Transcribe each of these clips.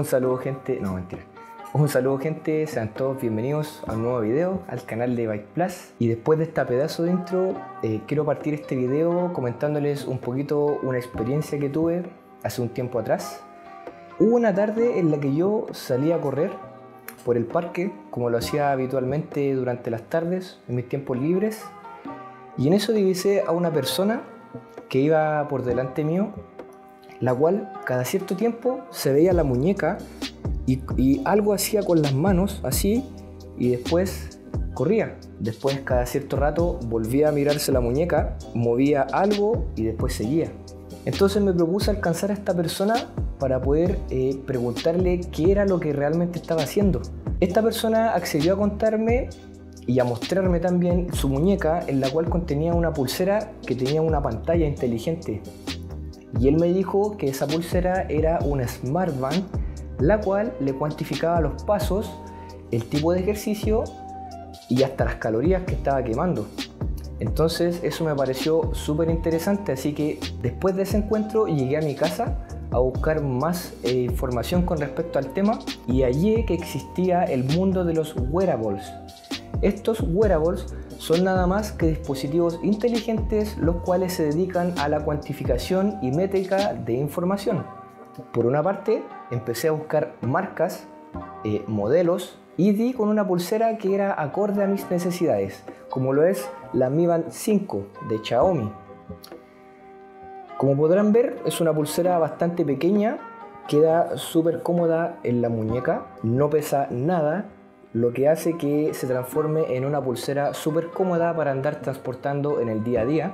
saludo gente, no mentira. Un saludo gente, sean todos bienvenidos a un nuevo video al canal de Bike Plus. Y después de esta pedazo de intro, quiero partir este video comentándoles un poquito una experiencia que tuve hace un tiempo atrás. Hubo una tarde en la que yo salí a correr por el parque, como lo hacía habitualmente durante las tardes, en mis tiempos libres. Y en eso divisé a una persona que iba por delante mío, la cual cada cierto tiempo se veía la muñeca y algo hacía con las manos, así, y después corría. Después, cada cierto rato, volvía a mirarse la muñeca, movía algo y después seguía. Entonces me propuse alcanzar a esta persona para poder preguntarle qué era lo que realmente estaba haciendo. Esta persona accedió a contarme y a mostrarme también su muñeca, en la cual contenía una pulsera que tenía una pantalla inteligente. Y él me dijo que esa pulsera era una Smartband, la cual le cuantificaba los pasos, el tipo de ejercicio y hasta las calorías que estaba quemando. Entonces eso me pareció súper interesante, así que después de ese encuentro llegué a mi casa a buscar más información con respecto al tema y hallé que existía el mundo de los wearables. Estos wearables son nada más que dispositivos inteligentes los cuales se dedican a la cuantificación y métrica de información. Por una parte, empecé a buscar marcas, modelos y di con una pulsera que era acorde a mis necesidades, como lo es la Mi Band 5 de Xiaomi. Como podrán ver, es una pulsera bastante pequeña, queda súper cómoda en la muñeca, no pesa nada, lo que hace que se transforme en una pulsera súper cómoda para andar transportando en el día a día.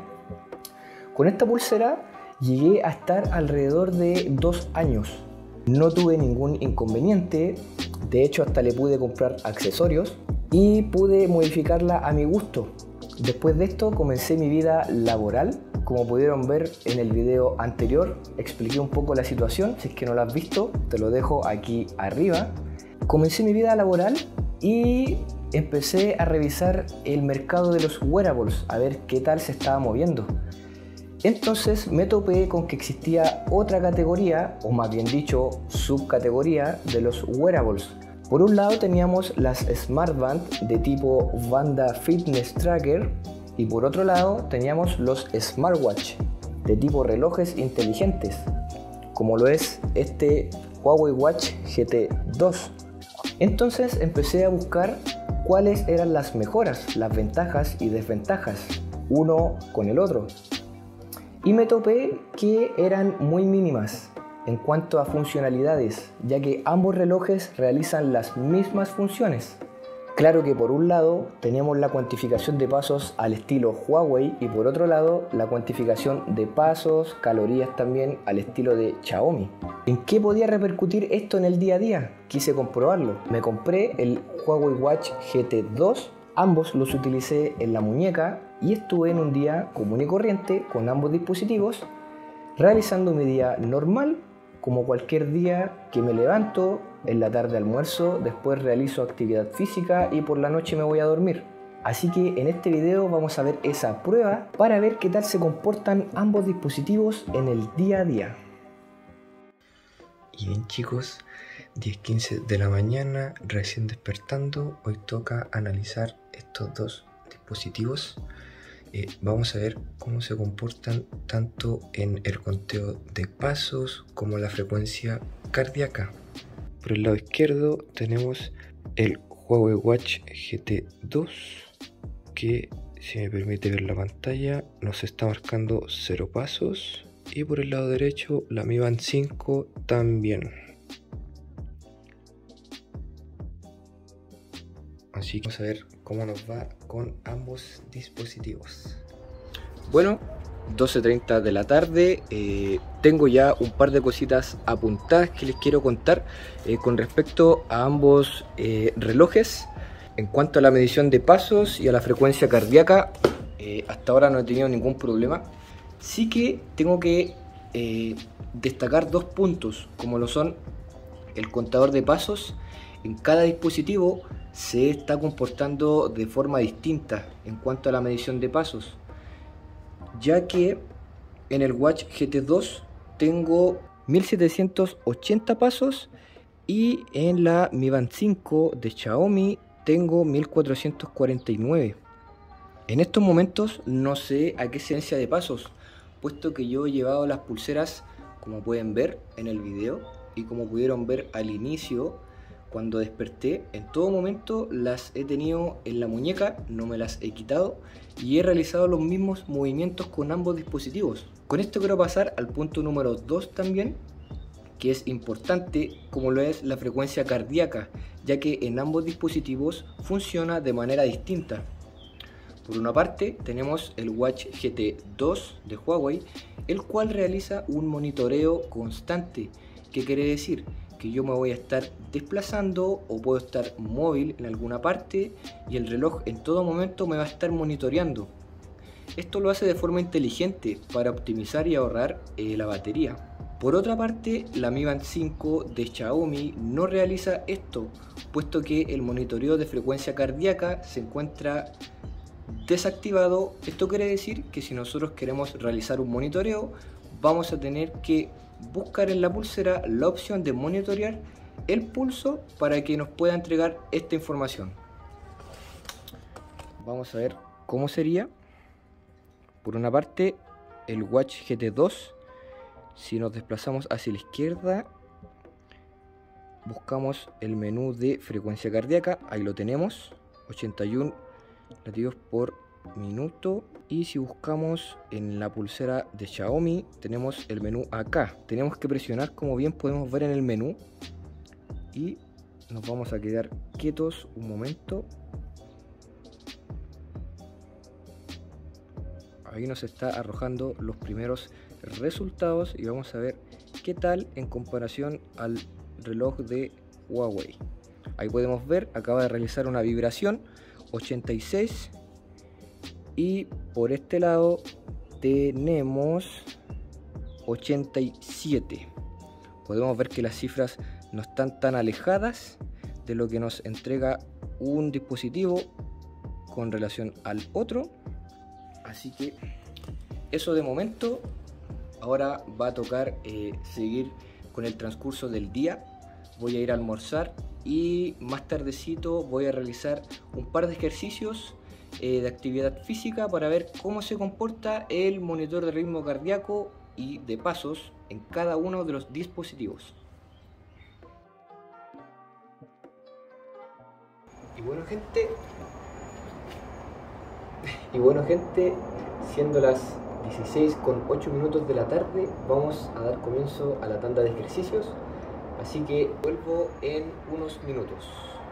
Con esta pulsera llegué a estar alrededor de 2 años. No tuve ningún inconveniente, de hecho hasta le pude comprar accesorios y pude modificarla a mi gusto. Después de esto comencé mi vida laboral. Como pudieron ver en el video anterior, expliqué un poco la situación. Si es que no lo has visto, te lo dejo aquí arriba. Comencé mi vida laboral y empecé a revisar el mercado de los wearables, a ver qué tal se estaba moviendo. Entonces me topé con que existía otra categoría, o más bien dicho, subcategoría de los wearables. Por un lado teníamos las Smartband de tipo banda Fitness Tracker y por otro lado teníamos los Smartwatch de tipo relojes inteligentes, como lo es este Huawei Watch GT 2. Entonces empecé a buscar cuáles eran las mejoras, las ventajas y desventajas uno con el otro. Y me topé que eran muy mínimas en cuanto a funcionalidades, ya que ambos relojes realizan las mismas funciones. Claro que por un lado tenemos la cuantificación de pasos al estilo Huawei y por otro lado la cuantificación de pasos, calorías también al estilo de Xiaomi. ¿En qué podía repercutir esto en el día a día? Quise comprobarlo. Me compré el Huawei Watch GT 2, ambos los utilicé en la muñeca y estuve en un día común y corriente con ambos dispositivos, realizando mi día normal como cualquier día que me levanto, en la tarde almuerzo, después realizo actividad física y por la noche me voy a dormir. Así que en este video vamos a ver esa prueba para ver qué tal se comportan ambos dispositivos en el día a día. Y bien chicos, 10:15 de la mañana, recién despertando. Hoy toca analizar estos dos dispositivos. Vamos a ver cómo se comportan tanto en el conteo de pasos como la frecuencia cardíaca. Por el lado izquierdo tenemos el Huawei Watch GT 2 que, si me permite ver la pantalla, nos está marcando 0 pasos. Y por el lado derecho la Mi Band 5 también. Así que vamos a ver cómo nos va con ambos dispositivos. Bueno, 12:30 de la tarde, tengo ya un par de cositas apuntadas que les quiero contar con respecto a ambos relojes. En cuanto a la medición de pasos y a la frecuencia cardíaca, hasta ahora no he tenido ningún problema. Sí que tengo que destacar dos puntos, como lo son el contador de pasos. En cada dispositivo se está comportando de forma distinta en cuanto a la medición de pasos, ya que en el Watch GT 2 tengo 1780 pasos Y en la Mi Band 5 de Xiaomi tengo 1449. En estos momentos no sé a qué ciencia de pasos, puesto que yo he llevado las pulseras, como pueden ver en el video, y como pudieron ver al inicio, cuando desperté, en todo momento las he tenido en la muñeca, no me las he quitado, y he realizado los mismos movimientos con ambos dispositivos. Con esto quiero pasar al punto número 2 también, que es importante, como lo es la frecuencia cardíaca, ya que en ambos dispositivos funciona de manera distinta. Por una parte tenemos el Watch GT 2 de Huawei, el cual realiza un monitoreo constante. ¿Qué quiere decir? Que yo me voy a estar desplazando o puedo estar móvil en alguna parte y el reloj en todo momento me va a estar monitoreando. Esto lo hace de forma inteligente para optimizar y ahorrar la batería. Por otra parte, la Mi Band 5 de Xiaomi no realiza esto, puesto que el monitoreo de frecuencia cardíaca se encuentra desactivado. Esto quiere decir que si nosotros queremos realizar un monitoreo, vamos a tener que buscar en la pulsera la opción de monitorear el pulso para que nos pueda entregar esta información. Vamos a ver cómo sería. Por una parte, el Watch GT 2, si nos desplazamos hacia la izquierda, buscamos el menú de frecuencia cardíaca, ahí lo tenemos, 81 latidos por minuto. Y si buscamos en la pulsera de Xiaomi, tenemos el menú acá. Tenemos que presionar, como bien podemos ver en el menú, y nos vamos a quedar quietos un momento. Ahí nos está arrojando los primeros resultados y vamos a ver qué tal en comparación al reloj de Huawei. Ahí podemos ver, acaba de realizar una vibración, 86, y por este lado tenemos 87. Podemos ver que las cifras no están tan alejadas de lo que nos entrega un dispositivo con relación al otro. Así que eso de momento. Ahora va a tocar seguir con el transcurso del día. Voy a ir a almorzar y más tardecito voy a realizar un par de ejercicios de actividad física para ver cómo se comporta el monitor de ritmo cardíaco y de pasos en cada uno de los dispositivos. Y bueno gente, siendo las 16:08 de la tarde, vamos a dar comienzo a la tanda de ejercicios, así que vuelvo en unos minutos.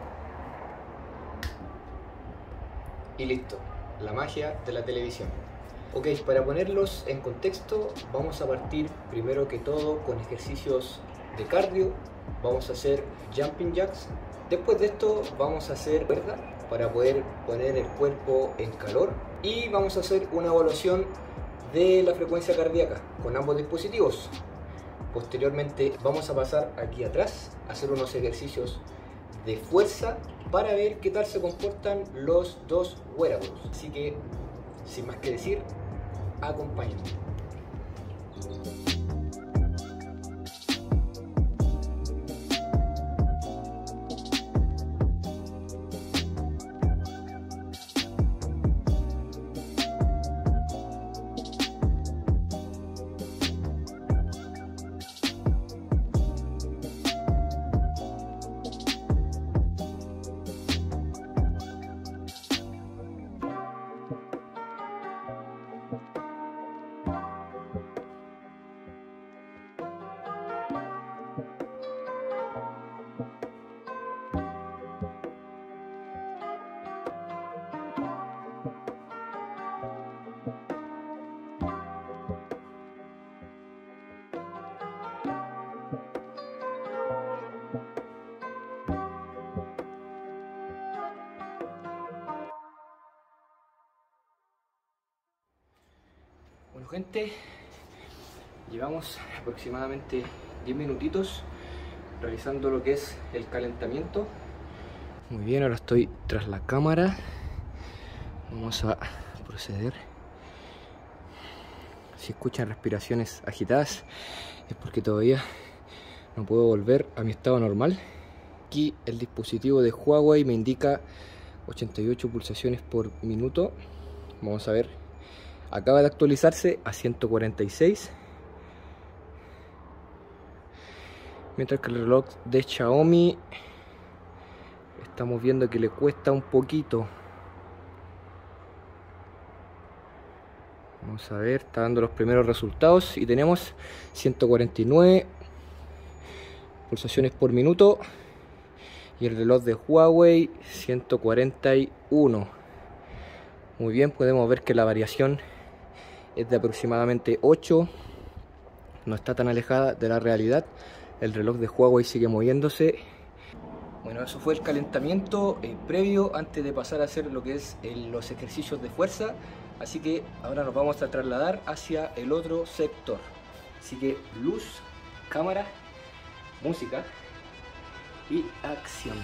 Y listo, la magia de la televisión. Ok, para ponerlos en contexto, vamos a partir primero que todo con ejercicios de cardio. Vamos a hacer jumping jacks. Después de esto vamos a hacer cuerda para poder poner el cuerpo en calor, y vamos a hacer una evaluación de la frecuencia cardíaca con ambos dispositivos. Posteriormente vamos a pasar aquí atrás a hacer unos ejercicios de fuerza para ver qué tal se comportan los dos wearables. Así que, sin más que decir, acompáñenme. Bueno gente, llevamos aproximadamente 10 minutitos realizando lo que es el calentamiento. Muy bien, ahora estoy tras la cámara. Vamos a proceder. Si escuchan respiraciones agitadas es porque todavía no puedo volver a mi estado normal. Aquí el dispositivo de Huawei me indica 88 pulsaciones por minuto. Vamos a ver, acaba de actualizarse a 146, mientras que el reloj de Xiaomi estamos viendo que le cuesta un poquito. Vamos a ver, está dando los primeros resultados y tenemos 149 pulsaciones por minuto, y el reloj de Huawei 141. Muy bien, podemos ver que la variación es de aproximadamente 8, no está tan alejada de la realidad. El reloj de Huawei sigue moviéndose. Bueno, eso fue el calentamiento previo antes de pasar a hacer lo que es los ejercicios de fuerza. Así que ahora nos vamos a trasladar hacia el otro sector. Así que luz, cámara, música y acción.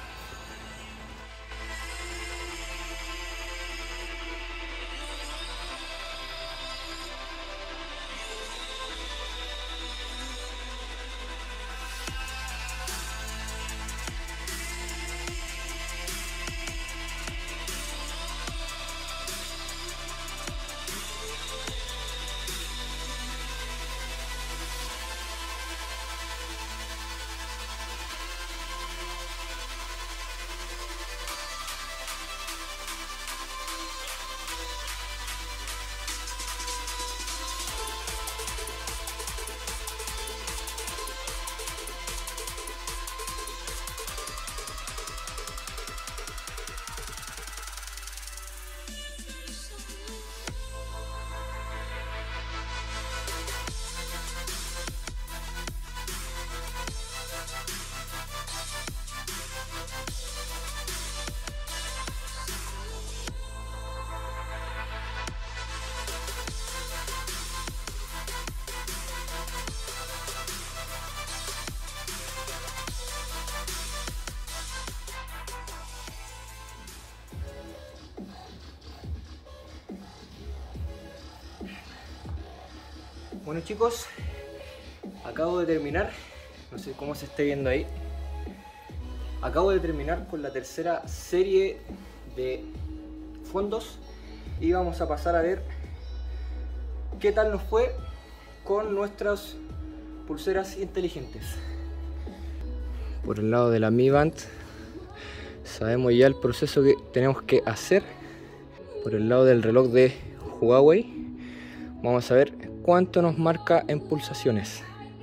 Bueno chicos, acabo de terminar, no sé cómo se esté viendo ahí, acabo de terminar con la tercera serie de fondos y vamos a pasar a ver qué tal nos fue con nuestras pulseras inteligentes. Por el lado de la Mi Band sabemos ya el proceso que tenemos que hacer. Por el lado del reloj de Huawei vamos a ver cuánto nos marca en pulsaciones.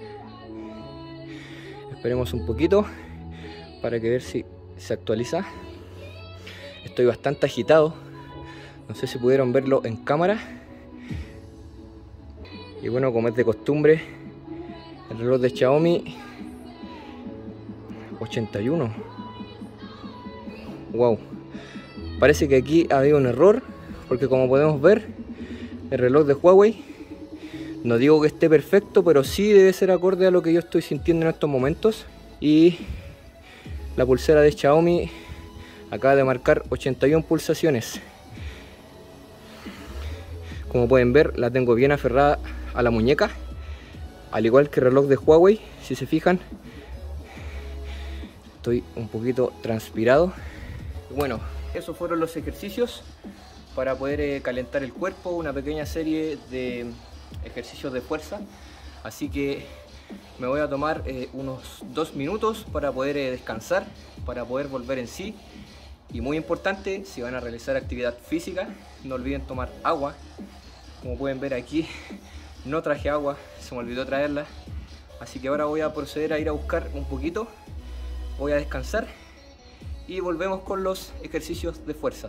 Esperemos un poquito para que ver si se actualiza. Estoy bastante agitado, no sé si pudieron verlo en cámara. Y bueno, como es de costumbre, el reloj de Xiaomi 81. Wow, parece que aquí ha habido un error, porque como podemos ver, el reloj de Huawei, no digo que esté perfecto, pero sí debe ser acorde a lo que yo estoy sintiendo en estos momentos. Y la pulsera de Xiaomi acaba de marcar 81 pulsaciones. Como pueden ver, la tengo bien aferrada a la muñeca, al igual que el reloj de Huawei. Si se fijan, estoy un poquito transpirado. Bueno, esos fueron los ejercicios para poder calentar el cuerpo, una pequeña serie de ejercicios de fuerza. Así que me voy a tomar unos 2 minutos para poder descansar, para poder volver en sí. Y muy importante, si van a realizar actividad física, no olviden tomar agua. Como pueden ver aquí, no traje agua, se me olvidó traerla. Así que ahora voy a proceder a ir a buscar un poquito, voy a descansar y volvemos con los ejercicios de fuerza.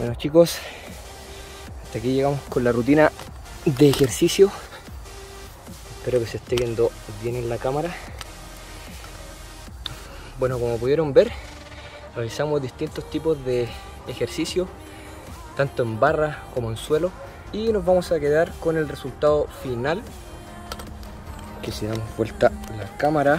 Bueno chicos, hasta aquí llegamos con la rutina de ejercicio. Espero que se esté viendo bien en la cámara. Bueno, como pudieron ver, realizamos distintos tipos de ejercicios, tanto en barra como en suelo, y nos vamos a quedar con el resultado final, que si damos vuelta la cámara,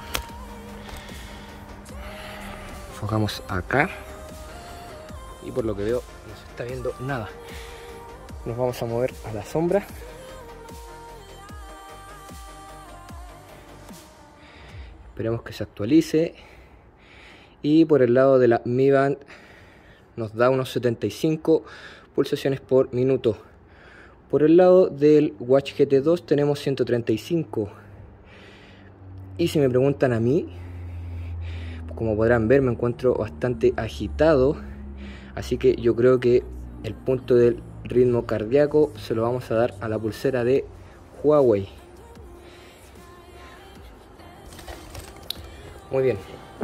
enfocamos acá, y por lo que veo no se está viendo nada. Nos vamos a mover a la sombra. Esperemos que se actualice. Y por el lado de la Mi Band nos da unos 75 pulsaciones por minuto. Por el lado del Watch GT2 tenemos 135. Y si me preguntan a mí, como podrán ver, me encuentro bastante agitado. Así que yo creo que el punto del ritmo cardíaco se lo vamos a dar a la pulsera de Huawei. Muy bien.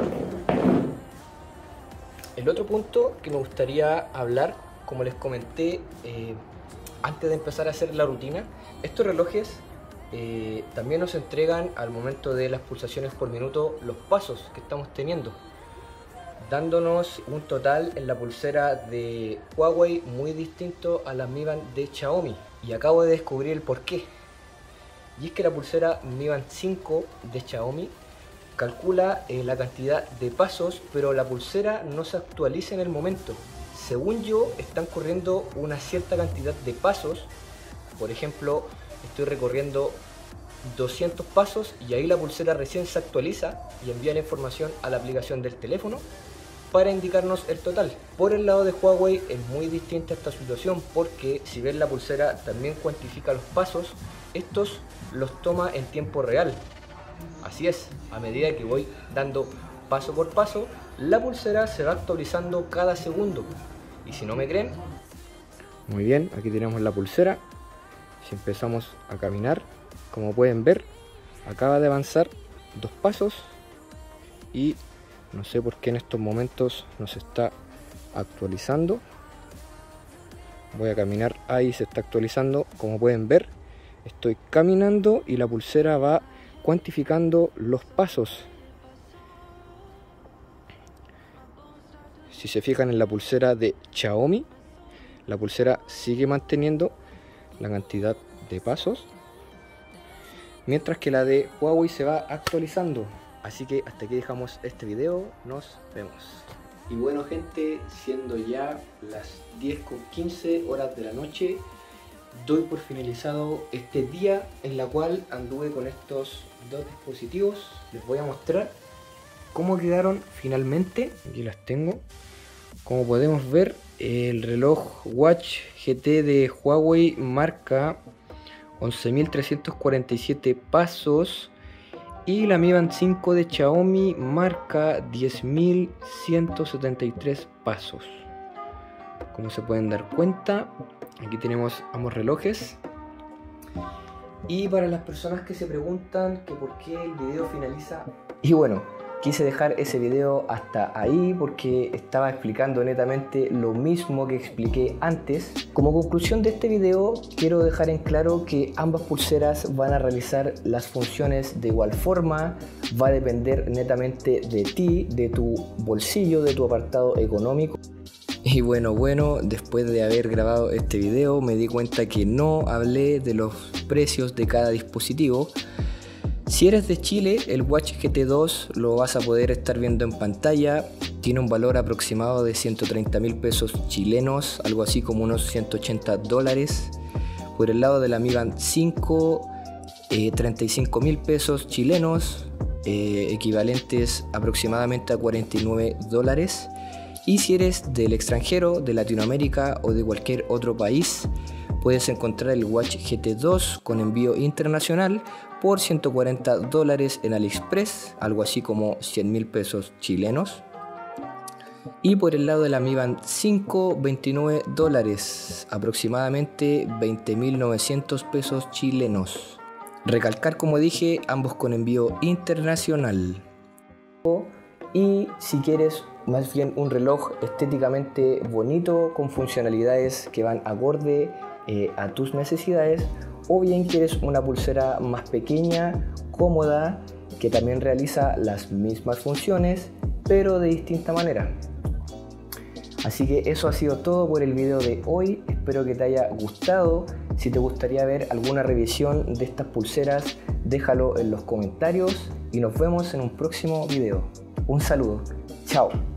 El otro punto que me gustaría hablar, como les comenté antes de empezar a hacer la rutina, estos relojes también nos entregan al momento de las pulsaciones por minuto los pasos que estamos teniendo, dándonos un total en la pulsera de Huawei muy distinto a la Mi Band de Xiaomi. Y acabo de descubrir el porqué. Y es que la pulsera Mi Band 5 de Xiaomi calcula la cantidad de pasos, pero la pulsera no se actualiza en el momento. Según yo, están corriendo una cierta cantidad de pasos. Por ejemplo, estoy recorriendo 200 pasos y ahí la pulsera recién se actualiza y envía la información a la aplicación del teléfono para indicarnos el total. Por el lado de Huawei es muy distinta esta situación, porque si ven, la pulsera también cuantifica los pasos. Estos los toma en tiempo real. Así es, a medida que voy dando paso por paso, la pulsera se va actualizando cada segundo. Y si no me creen, muy bien, aquí tenemos la pulsera. Si empezamos a caminar, como pueden ver, acaba de avanzar 2 pasos y no sé por qué en estos momentos no se está actualizando. Voy a caminar, ahí se está actualizando. Como pueden ver, estoy caminando y la pulsera va cuantificando los pasos. Si se fijan en la pulsera de Xiaomi, la pulsera sigue manteniendo la cantidad de pasos, mientras que la de Huawei se va actualizando. Así que hasta aquí dejamos este video, nos vemos. Y bueno gente, siendo ya las 10:15 horas de la noche, doy por finalizado este día en la cual anduve con estos dos dispositivos. Les voy a mostrar cómo quedaron finalmente. Aquí las tengo. Como podemos ver, el reloj Watch GT de Huawei marca 11.347 pasos y la Mi Band 5 de Xiaomi marca 10.173 pasos. Como se pueden dar cuenta, aquí tenemos ambos relojes. Y para las personas que se preguntan que por qué el video finaliza, y bueno, quise dejar ese video hasta ahí porque estaba explicando netamente lo mismo que expliqué antes. Como conclusión de este video, quiero dejar en claro que ambas pulseras van a realizar las funciones de igual forma. Va a depender netamente de ti, de tu bolsillo, de tu apartado económico. Y bueno, después de haber grabado este video me di cuenta que no hablé de los precios de cada dispositivo. Si eres de Chile, el Watch GT2 lo vas a poder estar viendo en pantalla. Tiene un valor aproximado de 130.000 pesos chilenos, algo así como unos 180 dólares. Por el lado de la Mi Band 5, 35.000 pesos chilenos, equivalentes aproximadamente a 49 dólares. Y si eres del extranjero, de Latinoamérica o de cualquier otro país, puedes encontrar el Watch GT2 con envío internacional por 140 dólares en AliExpress, algo así como 100.000 pesos chilenos. Y por el lado de la Mi Band 5, 29 dólares, aproximadamente 20.900 pesos chilenos. Recalcar, como dije, ambos con envío internacional. y si quieres más bien un reloj estéticamente bonito con funcionalidades que van acorde a tus necesidades, o bien quieres una pulsera más pequeña, cómoda, que también realiza las mismas funciones pero de distinta manera. Así que eso ha sido todo por el video de hoy, espero que te haya gustado. Si te gustaría ver alguna revisión de estas pulseras, déjalo en los comentarios y nos vemos en un próximo video. Un saludo, chao.